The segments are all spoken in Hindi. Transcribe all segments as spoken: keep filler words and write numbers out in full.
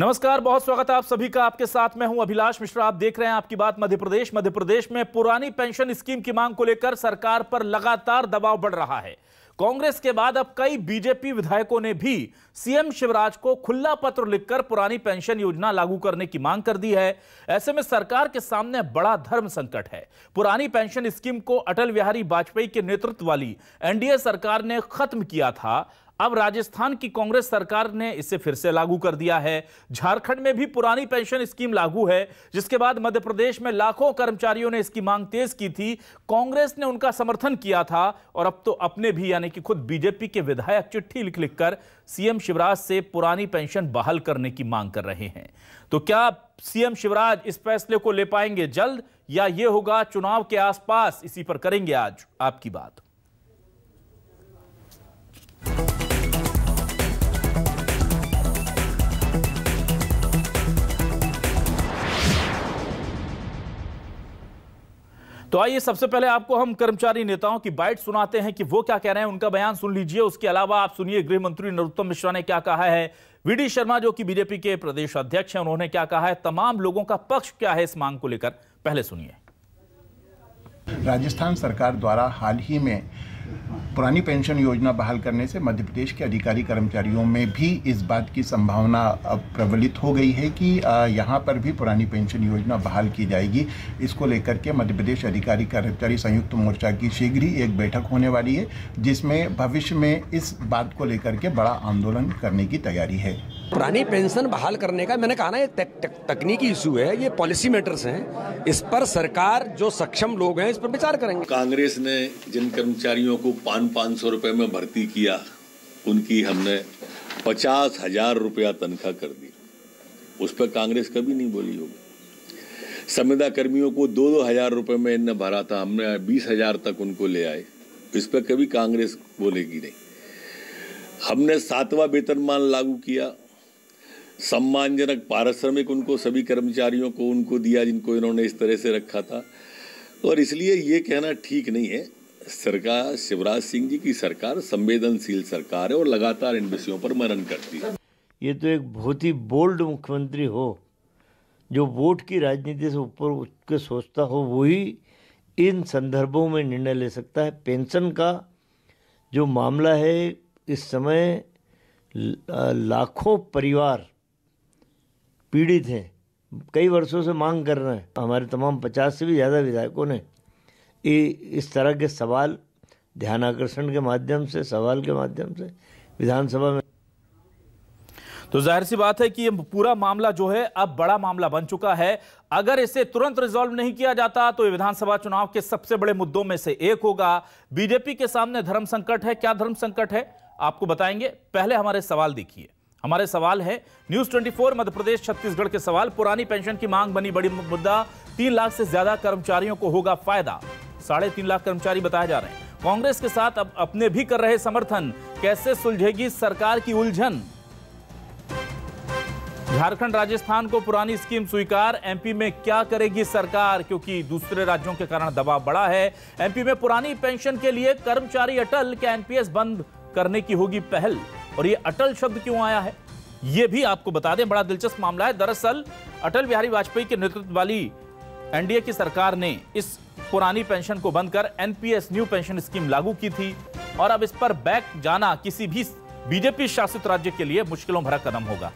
नमस्कार, बहुत स्वागत है आप सभी का। आपके साथ मैं हूं अभिलाष मिश्रा। आप देख रहे हैं आपकी बात मध्य प्रदेश। मध्य प्रदेश में पुरानी पेंशन स्कीम की मांग को लेकर सरकार पर लगातार दबाव बढ़ रहा है। कांग्रेस के बाद अब कई बीजेपी विधायकों ने भी सीएम शिवराज को खुला पत्र लिखकर पुरानी पेंशन योजना लागू करने की मांग कर दी है। ऐसे में सरकार के सामने बड़ा धर्म संकट है। पुरानी पेंशन स्कीम को अटल बिहारी वाजपेयी के नेतृत्व वाली एनडीए सरकार ने खत्म किया था। अब राजस्थान की कांग्रेस सरकार ने इसे फिर से लागू कर दिया है। झारखंड में भी पुरानी पेंशन स्कीम लागू है, जिसके बाद मध्य प्रदेश में लाखों कर्मचारियों ने इसकी मांग तेज की थी। कांग्रेस ने उनका समर्थन किया था और अब तो अपने भी यानी कि खुद बीजेपी के विधायक चिट्ठी लिख लिखकर सीएम शिवराज से पुरानी पेंशन बहाल करने की मांग कर रहे हैं। तो क्या सीएम शिवराज इस फैसले को ले पाएंगे जल्द, या यह होगा चुनाव के आसपास? इसी पर करेंगे आज आपकी बात। तो आइए सबसे पहले आपको हम कर्मचारी नेताओं की बाइट सुनाते हैं कि वो क्या कह रहे हैं। उनका बयान सुन लीजिए। उसके अलावा आप सुनिए गृह मंत्री नरोत्तम मिश्रा ने क्या कहा है, वीडी शर्मा जो कि बीजेपी के प्रदेश अध्यक्ष हैं उन्होंने क्या कहा है, तमाम लोगों का पक्ष क्या है इस मांग को लेकर। पहले सुनिए। राजस्थान सरकार द्वारा हाल ही में पुरानी पेंशन योजना बहाल करने से मध्य प्रदेश के अधिकारी कर्मचारियों में भी इस बात की संभावना प्रबलित हो गई है कि यहाँ पर भी पुरानी पेंशन योजना बहाल की जाएगी। इसको लेकर के मध्य प्रदेश अधिकारी कर्मचारी संयुक्त मोर्चा की शीघ्र ही एक बैठक होने वाली है, जिसमें भविष्य में इस बात को लेकर के बड़ा आंदोलन करने की तैयारी है। पुरानी पेंशन बहाल करने का मैंने कहा ना, ये तक, तक, तकनीकी इशू है, ये पॉलिसी मैटर्स हैं। इस पर सरकार जो सक्षम लोग हैं इस पर विचार करेंगे। कांग्रेस ने जिन कर्मचारियों को पाँच पाँच सौ रुपए में भर्ती किया, उनकी हमने पचास हजार रुपया तनख्वाह कर दी। उस पर कांग्रेस कभी नहीं बोली होगी। संविदा कर्मियों को दो दो हजार रुपए में इनने भरा था, हमने बीस हजार तक उनको ले आए। इस पर कभी कांग्रेस बोलेगी नहीं। हमने सातवां वेतनमान लागू किया, सम्मानजनक पारिश्रमिक उनको सभी कर्मचारियों को उनको दिया जिनको इन्होंने इस तरह से रखा था। और इसलिए ये कहना ठीक नहीं है। सरकार, शिवराज सिंह जी की सरकार संवेदनशील सरकार है और लगातार इन विषयों पर मनन करती है। ये तो एक बहुत ही बोल्ड मुख्यमंत्री हो, जो वोट की राजनीति से ऊपर उठ के सोचता हो, वही इन संदर्भों में निर्णय ले सकता है। पेंशन का जो मामला है, इस समय लाखों परिवार पीड़ित हैं, कई वर्षों से मांग कर रहे हैं। हमारे तमाम पचास से भी ज़्यादा विधायकों ने इस तरह के सवाल ध्यान आकर्षण के माध्यम से, सवाल के माध्यम से विधानसभा में। तो जाहिर सी बात है कि ये पूरा मामला जो है अब बड़ा मामला बन चुका है। अगर इसे तुरंत रिजॉल्व नहीं किया जाता तो ये विधानसभा चुनाव के सबसे बड़े मुद्दों में से एक होगा। बीजेपी के सामने धर्म संकट है। क्या धर्म संकट है आपको बताएंगे। पहले हमारे सवाल देखिए। हमारे सवाल है न्यूज चौबीस मध्य प्रदेश छत्तीसगढ़ के सवाल। पुरानी पेंशन की मांग बनी बड़ी मुद्दा। तीन लाख से ज्यादा कर्मचारियों को होगा फायदा। साढ़े तीन लाख कर्मचारी बताए जा रहे हैं। कांग्रेस के साथ अब अपने भी कर रहे समर्थन। कैसे सुलझेगी सरकार की उलझन। झारखंड राजस्थान को पुरानी स्कीम स्वीकार। एमपी में क्या करेगी सरकार, क्योंकि दूसरे राज्यों के कारण दबाव बढ़ा है। एमपी में पुरानी पेंशन के लिए कर्मचारी अटल, क्या एनपीएस बंद करने की होगी पहल। और ये अटल शब्द क्यों आया है ये भी आपको बता दें। बड़ा दिलचस्प मामला है। दरअसल अटल बिहारी वाजपेयी के नेतृत्व वाली एनडीए की सरकार ने इस पुरानी पेंशन को बंद कर एनपीएस न्यू पेंशन स्कीम लागू की थी, और अब इस पर बैक जाना किसी भी बीजेपी शासित राज्य के लिए मुश्किलों भरा कदम होगा।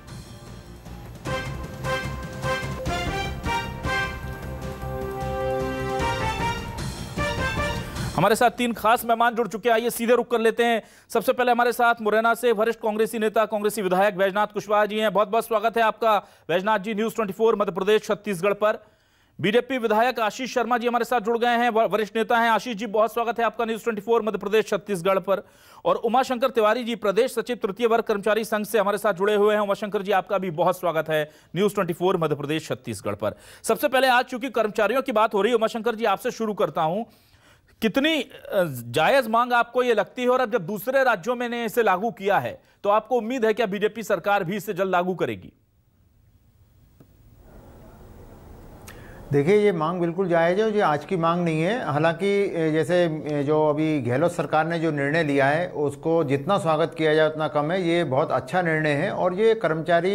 हमारे साथ तीन खास मेहमान जुड़ चुके हैं। आइए सीधे रुक कर लेते हैं। सबसे पहले हमारे साथ मुरैना से वरिष्ठ कांग्रेसी नेता, कांग्रेसी विधायक वैजनाथ कुशवाहा जी हैं। बहुत बहुत स्वागत है आपका वैजनाथ जी न्यूज चौबीस मध्य प्रदेश छत्तीसगढ़ पर। बीजेपी विधायक आशीष शर्मा जी हमारे साथ जुड़ गए हैं, वरिष्ठ नेता हैं। आशीष जी बहुत स्वागत है आपका न्यूज चौबीस मध्य प्रदेश छत्तीसगढ़ पर। और उमाशंकर तिवारी जी प्रदेश सचिव तृतीय वर्ग कर्मचारी संघ से हमारे साथ जुड़े हुए हैं। उमाशंकर जी आपका भी बहुत स्वागत है न्यूज चौबीस मध्य प्रदेश छत्तीसगढ़ पर। सबसे पहले आज चूंकि कर्मचारियों की बात हो रही है, उमाशंकर जी आपसे शुरू करता हूं। कितनी जायज मांग आपको ये लगती है, और अब जब दूसरे राज्यों में ने इसे लागू किया है तो आपको उम्मीद है क्या बीजेपी सरकार भी इसे जल्द लागू करेगी? देखिए, ये मांग बिल्कुल जायज़ है, ये आज की मांग नहीं है। हालांकि जैसे जो अभी गहलोत सरकार ने जो निर्णय लिया है उसको जितना स्वागत किया जाए उतना कम है। ये बहुत अच्छा निर्णय है और ये कर्मचारी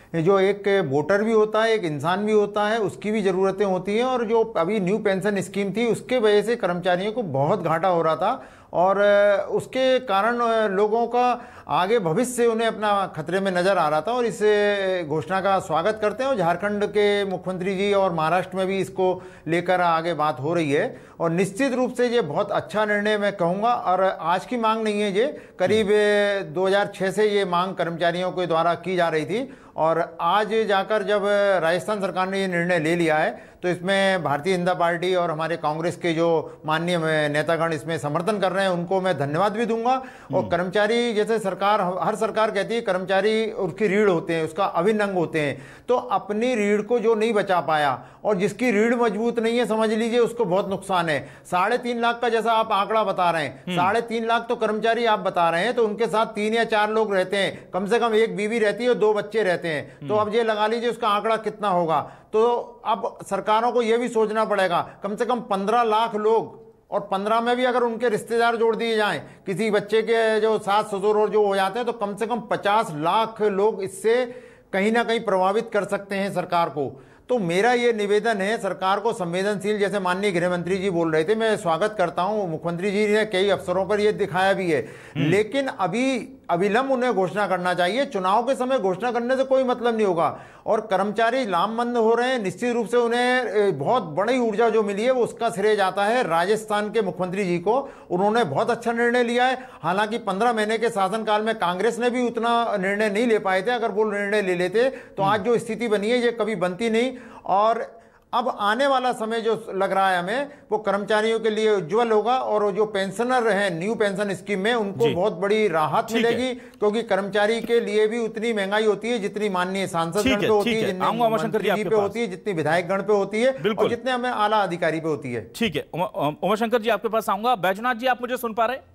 जो एक वोटर भी होता है, एक इंसान भी होता है, उसकी भी ज़रूरतें होती हैं। और जो अभी न्यू पेंशन स्कीम थी उसके वजह से कर्मचारियों को बहुत घाटा हो रहा था और उसके कारण लोगों का आगे भविष्य उन्हें अपना खतरे में नज़र आ रहा था। और इस घोषणा का स्वागत करते हैं और झारखंड के मुख्यमंत्री जी और महाराष्ट्र में भी इसको लेकर आगे बात हो रही है। और निश्चित रूप से ये बहुत अच्छा निर्णय मैं कहूँगा। और आज की मांग नहीं है, ये करीब दो हज़ार छह से ये मांग कर्मचारियों के द्वारा की जा रही थी। और आज जाकर जब राजस्थान सरकार ने ये निर्णय ले लिया है तो इसमें भारतीय जनता पार्टी और हमारे कांग्रेस के जो माननीय नेतागण इसमें समर्थन कर रहे हैं उनको मैं धन्यवाद भी दूंगा। और कर्मचारी, जैसे सरकार, हर सरकार कहती है कर्मचारी उसकी रीढ़ होते हैं, उसका अभिन्न अंग होते हैं, तो अपनी रीढ़ को जो नहीं बचा पाया और जिसकी रीढ़ मजबूत नहीं है, समझ लीजिए उसको बहुत नुकसान है। साढ़े तीन लाख का जैसा आप आंकड़ा बता रहे हैं, साढ़े तीन लाख तो कर्मचारी आप बता रहे हैं, तो उनके साथ तीन या चार लोग रहते हैं, कम से कम एक बीवी रहती है और दो बच्चे रहते हैं, तो अब ये लगा लीजिए उसका आंकड़ा कितना होगा। तो अब सरकारों को यह भी सोचना पड़ेगा, कम से कम पंद्रह लाख लोग, और पंद्रह में भी अगर उनके रिश्तेदार जोड़ दिए जाएं, किसी बच्चे के जो सास ससुर और जो हो जाते हैं, तो कम से कम पचास लाख लोग इससे कहीं ना कहीं प्रभावित कर सकते हैं सरकार को। तो मेरा ये निवेदन है सरकार को, संवेदनशील, जैसे माननीय गृह मंत्री जी बोल रहे थे, मैं स्वागत करता हूं, मुख्यमंत्री जी ने कई अवसरों पर ये दिखाया भी है, लेकिन अभी अविलंब उन्हें घोषणा करना चाहिए। चुनाव के समय घोषणा करने से कोई मतलब नहीं होगा। और कर्मचारी लामबंद हो रहे हैं, निश्चित रूप से उन्हें बहुत बड़ी ऊर्जा जो मिली है वो उसका श्रेय जाता है राजस्थान के मुख्यमंत्री जी को। उन्होंने बहुत अच्छा निर्णय लिया है। हालांकि पंद्रह महीने के शासनकाल में कांग्रेस ने भी उतना निर्णय नहीं ले पाए थे। अगर वो निर्णय ले लेते तो आज जो स्थिति बनी है ये कभी बनती नहीं। और अब आने वाला समय जो लग रहा है हमें, वो कर्मचारियों के लिए उज्जवल होगा। और जो पेंशनर हैं न्यू पेंशन स्कीम में, उनको बहुत बड़ी राहत मिलेगी, क्योंकि कर्मचारी के लिए भी उतनी महंगाई होती है जितनी माननीय सांसद गण पे होती है, जितनी मंत्री पे होती है, जितनी विधायक गण पे होती है, और जितने हमें आला अधिकारी पे होती है। ठीक है, उमाशंकर जी आपके पास आऊंगा। बैजनाथ जी, आप मुझे सुन पा रहे हैं?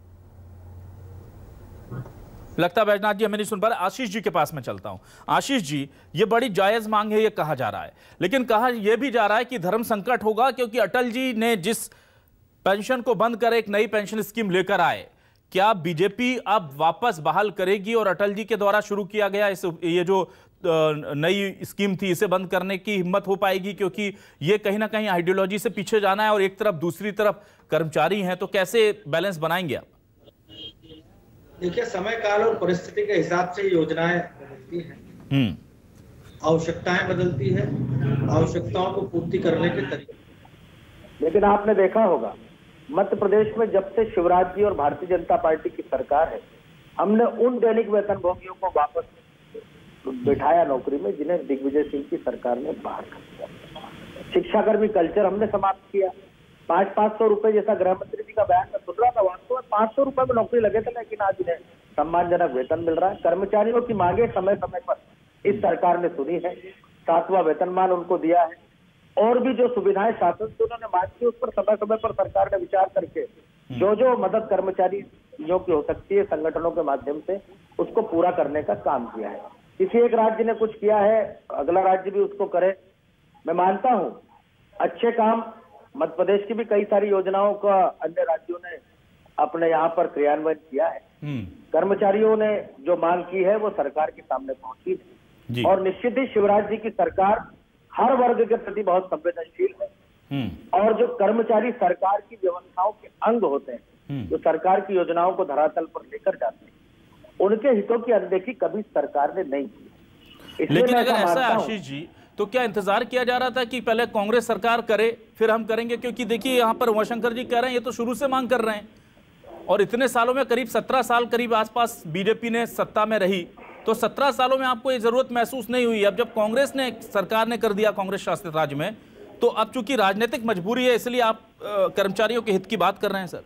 लगता है बैजनाथ जी हमें नहीं सुन पा रहे। आशीष जी के पास मैं चलता हूं। आशीष जी, ये बड़ी जायज मांग है, ये कहा जा रहा है, लेकिन कहा यह भी जा रहा है कि धर्म संकट होगा, क्योंकि अटल जी ने जिस पेंशन को बंद कर एक नई पेंशन स्कीम लेकर आए, क्या बीजेपी अब वापस बहाल करेगी और अटल जी के द्वारा शुरू किया गया इस ये जो नई स्कीम थी इसे बंद करने की हिम्मत हो पाएगी? क्योंकि ये कहीं ना कहीं आइडियोलॉजी से पीछे जाना है और एक तरफ दूसरी तरफ कर्मचारी हैं, तो कैसे बैलेंस बनाएंगे आप? देखिए, समय काल और परिस्थिति के हिसाब से योजनाएं बदलती हैं, आवश्यकताएं बदलती है, आवश्यकताओं को पूर्ति करने के तरीके। लेकिन आपने देखा होगा मध्य प्रदेश में जब से शिवराज जी और भारतीय जनता पार्टी की सरकार है, हमने उन दैनिक वेतन भोगियों को वापस बिठाया नौकरी में जिन्हें दिग्विजय सिंह की सरकार ने बाहर कर दिया। शिक्षाकर्मी कल्चर हमने समाप्त किया। पांच पांच सौ रुपए जैसा गृह मंत्री जी का बयान में सुन रहा था, वास्तव में पांच सौ रुपए में नौकरी लगे थे, लेकिन आज उन्हें सम्मानजनक वेतन मिल रहा है। कर्मचारियों की मांगे समय समय पर इस सरकार ने सुनी है, सातवां वेतनमान उनको दिया है, और भी जो सुविधाएं शासन से उन्होंने मांग की उस पर समय समय पर सरकार ने विचार करके जो जो मदद कर्मचारियों की हो सकती है संगठनों के माध्यम से उसको पूरा करने का काम किया है। किसी एक राज्य ने कुछ किया है, अगला राज्य भी उसको करे। मैं मानता हूं अच्छे काम मध्य प्रदेश की भी कई सारी योजनाओं का अन्य राज्यों ने अपने यहाँ पर क्रियान्वयन किया है। कर्मचारियों ने जो मांग की है वो सरकार के सामने पहुंची है, और निश्चित ही शिवराज जी की सरकार हर वर्ग के प्रति बहुत संवेदनशील है। और जो कर्मचारी सरकार की व्यवस्थाओं के अंग होते हैं, जो सरकार की योजनाओं को धरातल पर लेकर जाते हैं, उनके हितों की अनदेखी कभी सरकार ने नहीं की। लेकिन अगर ऐसा है आशीष जी, तो क्या इंतजार किया जा रहा था कि पहले कांग्रेस सरकार करे फिर हम करेंगे? क्योंकि देखिए यहाँ पर उमाशंकर जी कह रहे हैं ये तो शुरू से मांग कर रहे हैं, और इतने सालों में करीब सत्रह साल करीब आसपास बीजेपी ने सत्ता में रही, तो सत्रह सालों में आपको ये जरूरत महसूस नहीं हुई? अब जब कांग्रेस ने सरकार ने कर दिया कांग्रेस शासित राज्य में, तो अब चूंकि राजनीतिक मजबूरी है इसलिए आप आ, कर्मचारियों के हित की बात कर रहे हैं? सर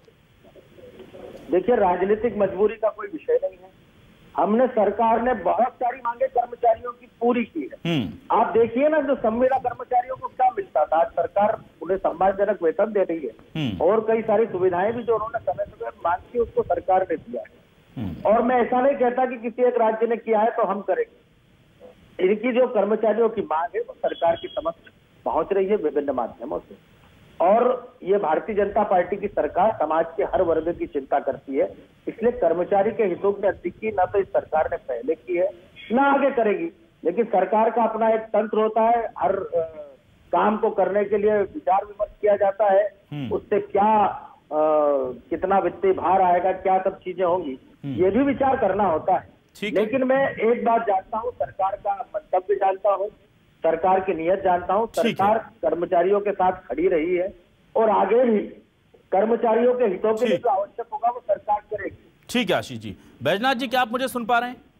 देखिए, राजनीतिक मजबूरी का कोई विषय नहीं है। हमने, सरकार ने बहुत सारी मांगे कर्मचारियों की पूरी की है। आप देखिए ना, जो संविदा कर्मचारियों को क्या मिलता था, आज सरकार उन्हें सम्मानजनक वेतन दे रही है, और कई सारी सुविधाएं भी जो उन्होंने समय समय मांग की उसको सरकार ने दिया है। और मैं ऐसा नहीं कहता कि किसी एक राज्य ने किया है तो हम करेंगे। इनकी जो कर्मचारियों की मांग है वो सरकार की समक्ष पहुंच रही है विभिन्न माध्यमों से, और ये भारतीय जनता पार्टी की सरकार समाज के हर वर्ग की चिंता करती है, इसलिए कर्मचारी के हितों की अनदेखी न तो इस सरकार ने पहले की है न आगे करेगी। लेकिन सरकार का अपना एक तंत्र होता है, हर आ, काम को करने के लिए विचार विमर्श किया जाता है, उससे क्या आ, कितना वित्तीय भार आएगा, क्या सब चीजें होंगी, ये भी विचार करना होता है। लेकिन मैं एक बात जानता हूँ, सरकार का मंतव्य जानता हूँ, सरकार की नीयत जानता हूँ। सरकार कर्मचारियों के साथ खड़ी रही है और आगे भी कर्मचारियों के हितों के लिए जो आवश्यक होगा वो सरकार करेगी। ठीक है आशीष जी। बैजनाथ जी, क्या आप मुझे सुन पा रहे हैं?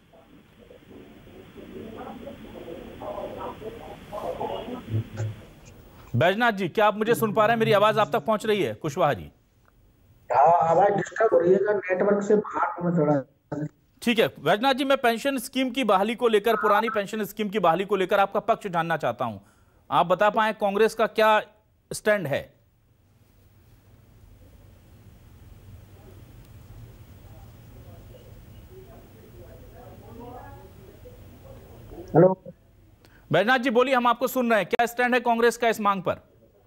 बैजनाथ जी, क्या आप मुझे सुन पा रहे हैं? मेरी आवाज आप तक पहुंच रही है? कुशवाहा जी, हाँ, आवाज डिस्टर्ब हो रही है, नेटवर्क से बाहर में थोड़ा। ठीक है बैजनाथ जी, मैं पेंशन स्कीम की बहाली को लेकर, पुरानी पेंशन स्कीम की बहाली को लेकर आपका पक्ष जानना चाहता हूं। आप बता पाए कांग्रेस का क्या स्टैंड है? हेलो बैजनाथ जी बोलिए, हम आपको सुन रहे हैं। क्या स्टैंड है कांग्रेस का इस मांग पर?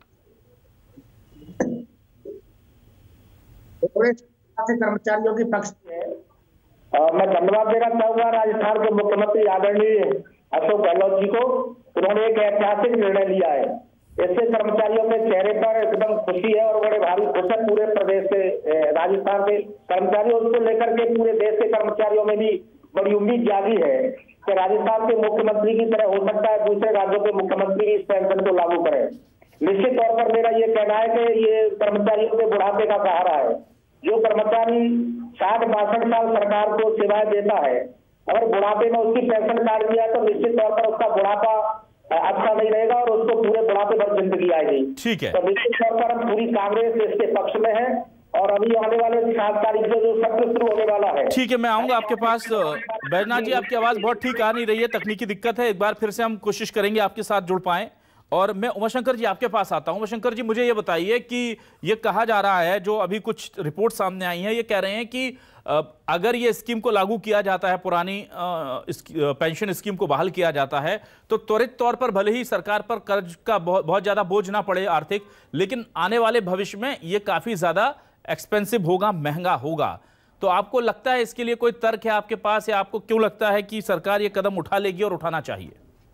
कर्मचारियों के पक्ष में मैं धन्यवाद देना चाहूंगा राजस्थान के मुख्यमंत्री आदरणीय अशोक गहलोत जी को। उन्होंने एक ऐतिहासिक निर्णय लिया है। इससे कर्मचारियों के चेहरे पर एकदम खुशी है और बड़े भारी खुश है। पूरे प्रदेश से, राजस्थान के कर्मचारियों को लेकर के पूरे देश के कर्मचारियों में भी बड़ी उम्मीद जागी है कि राजस्थान के मुख्यमंत्री की तरह हो सकता है दूसरे राज्यों के मुख्यमंत्री इस पेंशन को लागू करें। निश्चित तौर पर मेरा ये कहना है कि ये कर्मचारियों के बुढ़ापे का सहारा है। जो कर्मचारी साठ बासठ साल सरकार को सेवाएं देता है, अगर बुढ़ापे में उसकी पेंशन काट दिया तो निश्चित तौर पर उसका बुढ़ापा अच्छा नहीं रहेगा और उसको पूरे बुढ़ापे भर जिंदगी आएगी। ठीक है, तो निश्चित तौर पर हम पूरी कांग्रेस इसके पक्ष में है और अभी आने वाले सात तारीख से जो सत्र शुरू होने वाला है। ठीक है, मैं आऊंगा आपके पास। बैजनाथ जी, आपकी आवाज बहुत ठीक आ नहीं रही है, तकनीकी दिक्कत है। एक बार फिर से हम कोशिश करेंगे आपके साथ जुड़ पाएं। और मैं उमाशंकर जी आपके पास आता हूं। उमाशंकर जी, मुझे ये बताइए कि ये कहा जा रहा है, जो अभी कुछ रिपोर्ट सामने आई हैं, ये कह रहे हैं कि अगर ये स्कीम को लागू किया जाता है, पुरानी पेंशन स्कीम को बहाल किया जाता है, तो त्वरित तौर पर भले ही सरकार पर कर्ज का बहुत बहुत ज्यादा बोझ ना पड़े आर्थिक, लेकिन आने वाले भविष्य में ये काफी ज्यादा एक्सपेंसिव होगा, महंगा होगा। तो आपको लगता है इसके लिए कोई तर्क है आपके पास, या आपको क्यों लगता है कि सरकार ये कदम उठा लेगी और उठाना चाहिए?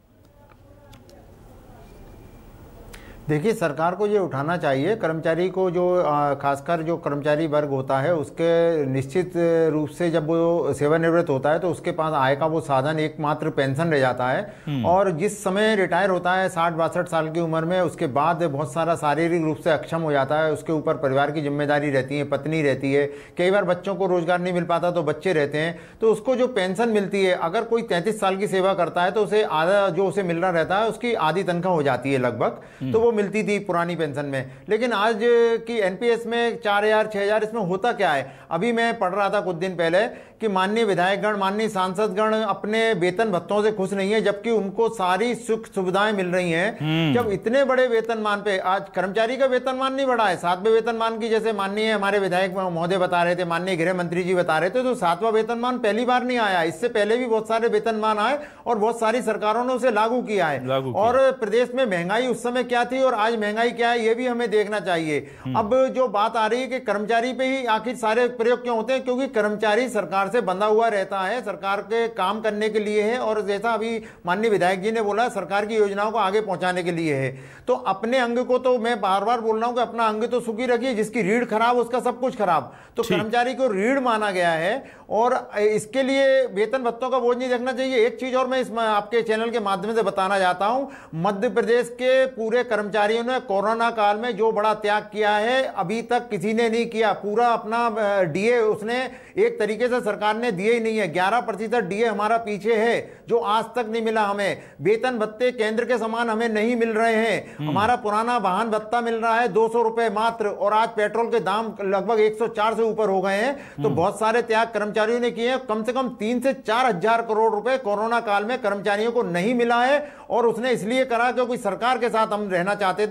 देखिए, सरकार को ये उठाना चाहिए। कर्मचारी को जो खासकर जो कर्मचारी वर्ग होता है उसके निश्चित रूप से जब वो सेवानिवृत्त होता है तो उसके पास आय का वो साधन एकमात्र पेंशन रह जाता है। और जिस समय रिटायर होता है साठ बासठ साल की उम्र में, उसके बाद बहुत सारा शारीरिक रूप से अक्षम हो जाता है। उसके ऊपर परिवार की जिम्मेदारी रहती है, पत्नी रहती है, कई बार बच्चों को रोजगार नहीं मिल पाता तो बच्चे रहते हैं। तो उसको जो पेंशन मिलती है, अगर कोई तैंतीस साल की सेवा करता है तो उसे आधा जो उसे मिल रहा रहता है उसकी आधी तनख्वाह हो जाती है लगभग, तो वो मिलती थी पुरानी पेंशन में। लेकिन आज की एनपीएस में चार हजार छह हजार इसमें होता क्या है? अभी मैं पढ़ रहा था कुछ दिन पहले कि माननीय विधायकगण, माननीय सांसदगण अपने वेतन भत्तों से खुश नहीं है, जबकि उनको सारी सुख सुविधाएं मिल रही हैं। जब इतने बड़े वेतनमान पे आज कर्मचारी का वेतनमान नहीं बढ़ा है, सातवें वेतनमान की, जैसे माननीय हमारे विधायक महोदय बता रहे थे, माननीय गृह मंत्री जी बता रहे थे, तो सातवां वेतनमान पहली बार नहीं आया। इससे पहले भी बहुत सारे वेतनमान आए और बहुत सारी सरकारों ने उसे लागू किया है। और प्रदेश में महंगाई उस समय क्या थी और आज महंगाई क्या है, ये भी हमें देखना चाहिए। अब जो बात आ रही है कि कर्मचारी पे ही आखिर सारे प्रयोग क्यों होते हैं, क्योंकि कर्मचारी सरकार से बंधा हुआ रहता है, सरकार के काम करने के लिए है, और जैसा अभी माननीय विधायक जी ने बोला, सरकार की योजनाओं को आगे पहुंचाने के लिए है। तो अपने अंग को, तो मैं बार बार बोल रहा हूं कि अपना अंग तो सुखी रखिए, जिसकी रीढ़ खराब उसका सब कुछ खराब। तो कर्मचारी को रीढ़ माना गया है और इसके लिए वेतन भत्तों का बोझ नहीं रखना चाहिए। एक चीज और मैं इस आपके चैनल के माध्यम से बताना चाहता हूं, मध्य प्रदेश के पूरे कर्मचारियों ने कोरोना काल में जो बड़ा त्याग किया है अभी तक किसी ने नहीं किया। पूरा अपना डीए उसने एक तरीके से सरकार ने दिए ही नहीं है। ग्यारह प्रतिशत डीए हमारा पीछे है जो आज तक नहीं मिला हमें। वेतन भत्ते केंद्र के समान हमें नहीं मिल रहे हैं। हमारा पुराना वाहन भत्ता मिल रहा है दो सौ रुपए मात्र, और आज पेट्रोल के दाम लगभग एक सौ चार से ऊपर हो गए हैं। तो बहुत सारे त्याग कर्मचारियों ने किए हैं। कम से कम तीन से चार हजार करोड़ रुपए कोरोना काल में कर्मचारियों को नहीं मिला है, और उसने इसलिए करा क्योंकि सरकार के साथ हम रहना चाहते थे।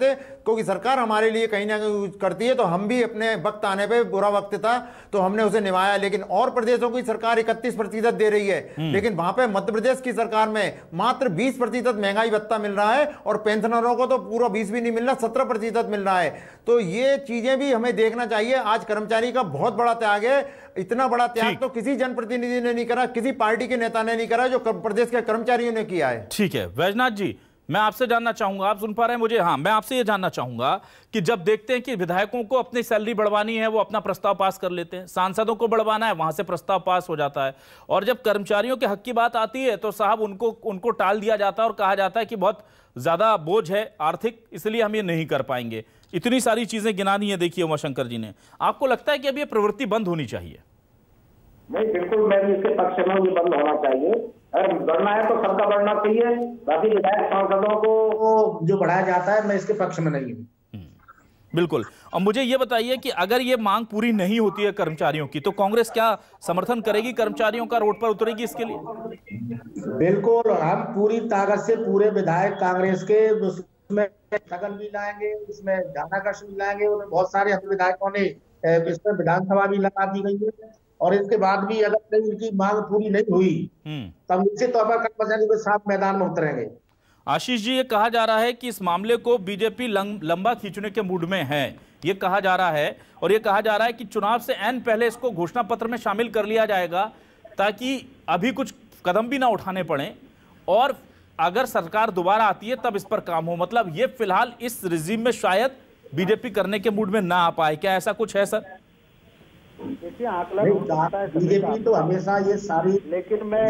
क्योंकि सरकार हमारे लिए कहीं ना कहीं करती है, तो हम भी अपने वक्त आने पे, बुरा वक्त था तो हमने उसे निभाया। लेकिन और प्रदेशों की सरकार इकतीस प्रतिशत दे रही है, लेकिन वहां पे मध्य प्रदेश की सरकार में मात्र बीस प्रतिशत महंगाई भत्ता मिल रहा है और पेंशनरों को तो पूरा बीस भी नहीं मिल रहा, सत्रह प्रतिशत मिल रहा है। तो ये चीजें भी हमें देखना चाहिए। आज कर्मचारी का बहुत बड़ा त्याग है, इतना बड़ा त्याग तो किसी जनप्रतिनिधि ने नहीं करा, किसी पार्टी के नेता ने नहीं करा, जो प्रदेश के कर्मचारियों ने किया है। ठीक है वैजनाथ जी, मैं आपसे जानना चाहूंगा, आप सुन पा रहे हैं मुझे? हाँ, मैं आपसे ये जानना चाहूंगा कि जब देखते हैं कि विधायकों को अपनी सैलरी बढ़वानी है, वो अपना प्रस्ताव पास कर लेते हैं, सांसदों को बढ़वाना है, वहां से प्रस्ताव पास हो जाता है, और जब कर्मचारियों के हक की बात आती है तो साहब उनको उनको टाल दिया जाता है और कहा जाता है कि बहुत ज्यादा बोझ है आर्थिक, इसलिए हम ये नहीं कर पाएंगे। इतनी सारी चीजें गिनानी है देखिए उमाशंकर जी ने। आपको लगता है कि अब ये प्रवृत्ति बंद होनी चाहिए? नहीं, बिल्कुल मैं भी इसके पक्ष में हूँ, ये बंद होना चाहिए। अगर बढ़ना है तो सबका बढ़ना चाहिए, बाकी विधायक सांसदों को जो बढ़ाया जाता है मैं इसके पक्ष में नहीं हूँ। बिल्कुल। और मुझे ये बताइए कि अगर ये मांग पूरी नहीं होती है कर्मचारियों की, तो कांग्रेस क्या समर्थन करेगी, कर्मचारियों का रोड पर उतरेगी इसके लिए? बिल्कुल, हम पूरी ताकत से पूरे विधायक कांग्रेस के उसमें स्थगन भी लाएंगे, उसमें ध्यानाकर्षण भी लाएंगे। बहुत सारे हम विधायकों ने इसमें विधानसभा भी लगा दी गई है, और इसके बाद भी अगर इनकी मांग पूरी नहीं हुई तब निश्चित तौर पर कर्मचारियों के साथ मैदान में उतरेंगे। आशीष जी, ये कहा जा रहा है कि इस मामले को बीजेपी लंबा खींचने के मूड में है, ये कहा जा रहा है, और ये कहा जा रहा है कि चुनाव से एन पहले इसको घोषणा पत्र में शामिल कर लिया जाएगा ताकि अभी कुछ कदम भी ना उठाने पड़े, और अगर सरकार दोबारा आती है तब इस पर काम हो। मतलब ये फिलहाल इस रिजीम में शायद बीजेपी करने के मूड में ना आ पाए, क्या ऐसा कुछ है सर? देखिए, आंकलन होता है, बीजेपी तो हमेशा ये सारी, लेकिन मैं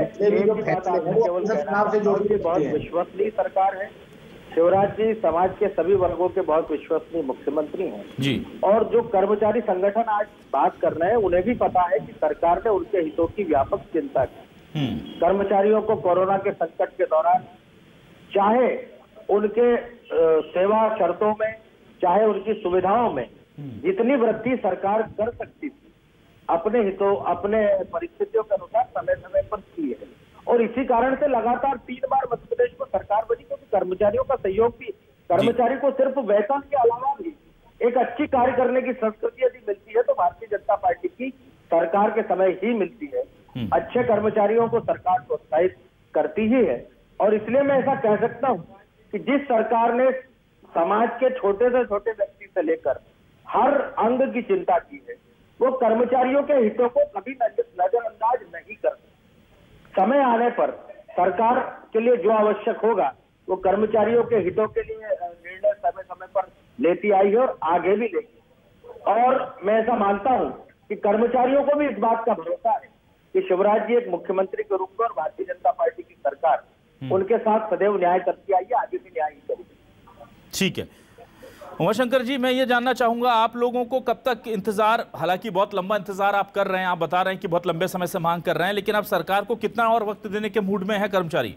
चुनाव से जोड़ के बहुत विश्वसनीय सरकार है। शिवराज जी समाज के सभी वर्गों के बहुत विश्वसनीय मुख्यमंत्री हैं जी, और जो कर्मचारी संगठन आज बात कर रहे हैं उन्हें भी पता है कि सरकार ने उनके हितों की व्यापक चिंता की। कर्मचारियों को कोरोना के संकट के दौरान चाहे उनके सेवा शर्तों में, चाहे उनकी सुविधाओं में जितनी वृद्धि सरकार कर सकती थी, अपने हितों, अपने परिस्थितियों के अनुसार समय समय पर की है। और इसी कारण से लगातार तीन बार मध्य प्रदेश को सरकार बनी, क्योंकि कर्मचारियों का सहयोग भी, कर्मचारी को सिर्फ वेतन के अलावा भी एक अच्छी कार्य करने की संस्कृति यदि मिलती है तो भारतीय जनता पार्टी की सरकार के समय ही मिलती है। अच्छे कर्मचारियों को सरकार प्रोत्साहित करती ही है, और इसलिए मैं ऐसा कह सकता हूँ कि जिस सरकार ने समाज के छोटे से छोटे व्यक्ति से लेकर हर अंग की चिंता की है, वो कर्मचारियों के हितों को कभी नजरअंदाज नहीं करती। समय आने पर सरकार के लिए जो आवश्यक होगा वो कर्मचारियों के हितों के लिए निर्णय समय समय पर लेती आई है और आगे भी लेगी। और मैं ऐसा मानता हूं कि कर्मचारियों को भी इस बात का भरोसा है कि शिवराज जी एक मुख्यमंत्री के रूप में और भारतीय जनता पार्टी की सरकार उनके साथ सदैव न्याय करती आई है, आगे भी न्याय ही करेगी। ठीक है उमाशंकर जी, मैं ये जानना चाहूंगा आप लोगों को कब तक इंतजार, हालांकि बहुत लंबा इंतजार आप कर रहे हैं, आप बता रहे हैं कि बहुत लंबे समय से मांग कर रहे हैं, लेकिन अब सरकार को कितना और वक्त देने के मूड में है कर्मचारी?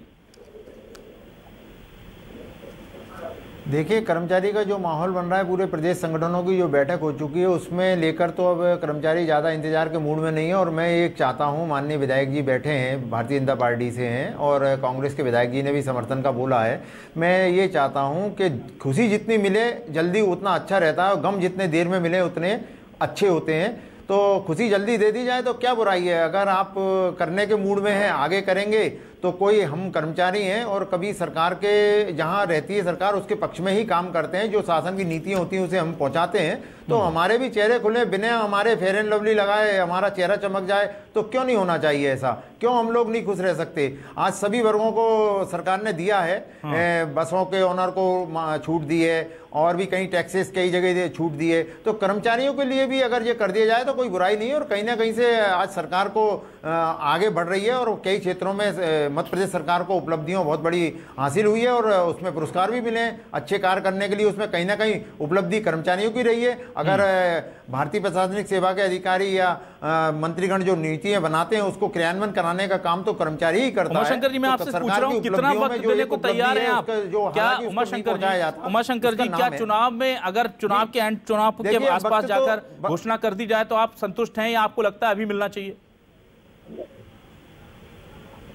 देखिए, कर्मचारी का जो माहौल बन रहा है, पूरे प्रदेश संगठनों की जो बैठक हो चुकी है उसमें लेकर तो अब कर्मचारी ज़्यादा इंतजार के मूड में नहीं है। और मैं ये चाहता हूँ, माननीय विधायक जी बैठे हैं, भारतीय जनता पार्टी से हैं और कांग्रेस के विधायक जी ने भी समर्थन का बोला है। मैं ये चाहता हूँ कि खुशी जितनी मिले जल्दी उतना अच्छा रहता है, और गम जितने देर में मिले उतने अच्छे होते हैं। तो खुशी जल्दी दे दी जाए तो क्या बुराई है। अगर आप करने के मूड में हैं, आगे करेंगे तो कोई, हम कर्मचारी हैं और कभी सरकार के जहां रहती है सरकार उसके पक्ष में ही काम करते हैं, जो शासन की नीतियां होती हैं उसे हम पहुंचाते हैं। तो हमारे भी चेहरे खुले, बिना हमारे फेयर एंड लवली लगाए हमारा चेहरा चमक जाए तो क्यों नहीं होना चाहिए ऐसा? क्यों हम लोग नहीं खुश रह सकते? आज सभी वर्गों को सरकार ने दिया है, हाँ। बसों के ओनर को छूट दी है और भी कई टैक्सेस कई जगह छूट दी है, तो कर्मचारियों के लिए भी अगर ये कर दिया जाए तो कोई बुराई नहीं है। और कहीं ना कहीं से आज सरकार को आगे बढ़ रही है और कई क्षेत्रों में मध्य प्रदेश सरकार को उपलब्धियों बहुत बड़ी हासिल हुई है और उसमें पुरस्कार भी मिले अच्छे कार्य करने के लिए। उसमें कहीं ना कहीं उपलब्धि कर्मचारियों की रही है। अगर भारतीय प्रशासनिक सेवा के अधिकारी या मंत्रीगण जो नीतियां बनाते हैं उसको क्रियान्वयन कराने का काम तो कर्मचारी ही करता है। उमाशंकर जी, मैं आपसे पूछ रहा हूं, कितना वक्त देने को तैयार हैं आप? क्या उमाशंकर जी, उमाशंकर जी क्या चुनाव में, अगर चुनाव के एंड, चुनाव के आसपास जाकर घोषणा कर दी जाए तो आप संतुष्ट हैं या आपको लगता है अभी मिलना चाहिए?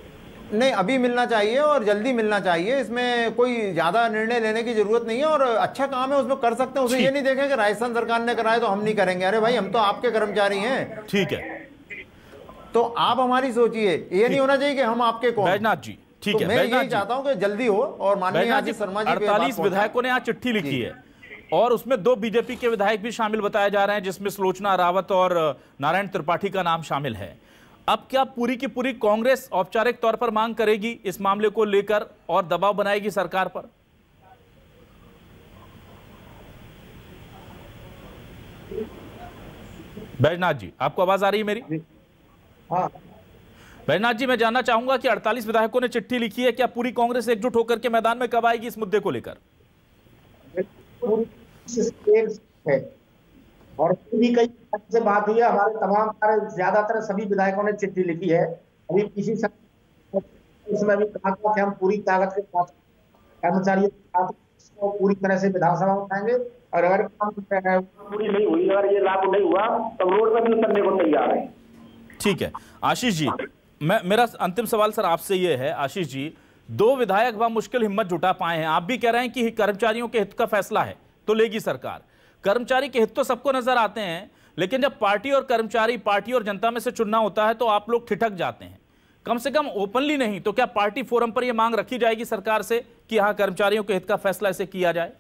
नहीं, अभी मिलना चाहिए और जल्दी मिलना चाहिए। इसमें कोई ज्यादा निर्णय लेने की जरूरत नहीं है और अच्छा काम है, उसमें कर सकते हैं। उसे ये नहीं देखें कि राजस्थान सरकार ने कराया तो हम नहीं करेंगे। अरे भाई, हम तो आपके कर्मचारी हैं। ठीक है, तो आप हमारी सोचिए, ये नहीं होना चाहिए कि हम आपके कौन। बैजनाथ जी, ठीक तो है, मैं यही चाहता हूं कि जल्दी हो। और माननीय आशीष शर्मा जी, अड़तालीस विधायकों ने आज चिट्ठी लिखी है और उसमें दो बीजेपी के विधायक भी शामिल बताए जा रहे हैं, जिसमें सुलोचना रावत और नारायण त्रिपाठी का नाम शामिल है। अब क्या पूरी की पूरी कांग्रेस औपचारिक तौर पर मांग करेगी इस मामले को लेकर और दबाव बनाएगी सरकार पर? बैजनाथ जी, आपको आवाज आ रही है मेरी? हाँ बैजनाथ जी, मैं जानना चाहूंगा कि अड़तालीस विधायकों ने चिट्ठी लिखी है, क्या पूरी कांग्रेस एकजुट होकर के मैदान में कब आएगी इस मुद्दे को लेकर? है और भी कई से बात हुई है। हमारे तमाम सारे ज्यादातर सभी विधायकों ने चिट्ठी लिखी है। अभी किसी इसमें भी कहा कि हम पूरी ताकत के साथ कर्मचारियों के साथ को पूरी तरह से विधानसभा में उठाएंगे और अगर पूरी नहीं हुई, अगर ये लागू नहीं हुआ तो रोड पर भी उतरने को तैयार है। ठीक है आशीष जी, मैं मेरा अंतिम सवाल सर आपसे ये है। आशीष जी, दो विधायक वह मुश्किल हिम्मत जुटा पाए हैं। आप भी कह रहे हैं कि कर्मचारियों के हित का फैसला है तो लेगी सरकार। कर्मचारी के हित तो सबको नजर आते हैं, लेकिन जब पार्टी और कर्मचारी, पार्टी और जनता में से चुनना होता है तो आप लोग ठिठक जाते हैं। कम से कम ओपनली नहीं तो क्या पार्टी फोरम पर यह मांग रखी जाएगी सरकार से कि हाँ, कर्मचारियों के हित का फैसला इसे किया जाए?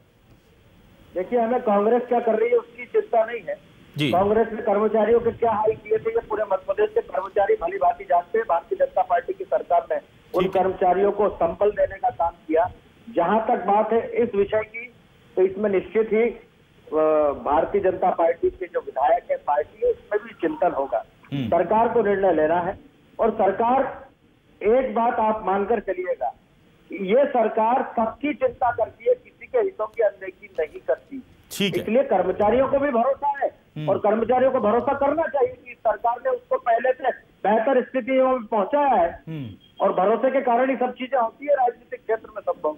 देखिए, हमें कांग्रेस क्या कर रही है उसकी चिंता नहीं है जी। कांग्रेस ने कर्मचारियों के क्या हाल किए थे, ये पूरे मध्य प्रदेश के कर्मचारी भली भांति जानते हैं। भारतीय जनता पार्टी की सरकार ने उन कर्मचारियों को संबल देने का काम किया। जहां तक बात है इस विषय की, तो इसमें निश्चित ही भारतीय जनता पार्टी के जो विधायक है, पार्टी है, उसमें भी चिंतन होगा। सरकार को निर्णय लेना है और सरकार, एक बात आप मानकर चलिएगा, ये सरकार सबकी चिंता करती है, किसी के हितों की अनदेखी नहीं करती। इसलिए कर्मचारियों को भी भरोसा है और कर्मचारियों को भरोसा करना चाहिए कि सरकार ने उसको पहले से बेहतर स्थिति में पहुंचाया है और भरोसे के कारण ही सब चीजें होती है राजनीतिक क्षेत्र में संभव।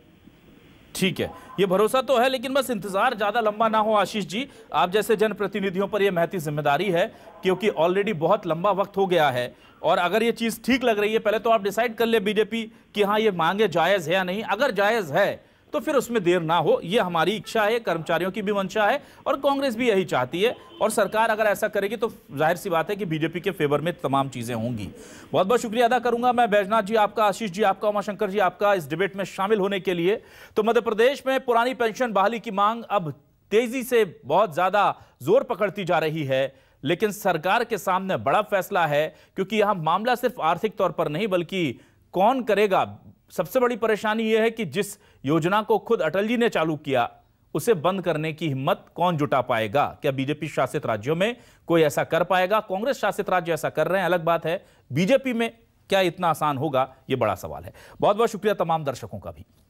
ठीक है, ये भरोसा तो है, लेकिन बस इंतजार ज्यादा लंबा ना हो। आशीष जी, आप जैसे जनप्रतिनिधियों पर यह महती जिम्मेदारी है, क्योंकि ऑलरेडी बहुत लंबा वक्त हो गया है और अगर ये चीज ठीक लग रही है, पहले तो आप डिसाइड कर ले बीजेपी कि हाँ, ये मांगे जायज है या नहीं। अगर जायज है तो फिर उसमें देर ना हो, ये हमारी इच्छा है, कर्मचारियों की भी मंशा है और कांग्रेस भी यही चाहती है। और सरकार अगर ऐसा करेगी तो जाहिर सी बात है कि बीजेपी के फेवर में तमाम चीजें होंगी। बहुत बहुत शुक्रिया अदा करूंगा मैं बैजनाथ जी आपका, आशीष जी आपका, उमाशंकर जी आपका इस डिबेट में शामिल होने के लिए। तो मध्य प्रदेश में पुरानी पेंशन बहाली की मांग अब तेजी से बहुत ज्यादा जोर पकड़ती जा रही है, लेकिन सरकार के सामने बड़ा फैसला है, क्योंकि यहां मामला सिर्फ आर्थिक तौर पर नहीं बल्कि कौन करेगा। सबसे बड़ी परेशानी यह है कि जिस योजना को खुद अटल जी ने चालू किया उसे बंद करने की हिम्मत कौन जुटा पाएगा? क्या बीजेपी शासित राज्यों में कोई ऐसा कर पाएगा? कांग्रेस शासित राज्य ऐसा कर रहे हैं, अलग बात है। बीजेपी में क्या इतना आसान होगा? यह बड़ा सवाल है। बहुत बहुत शुक्रिया तमाम दर्शकों का भी।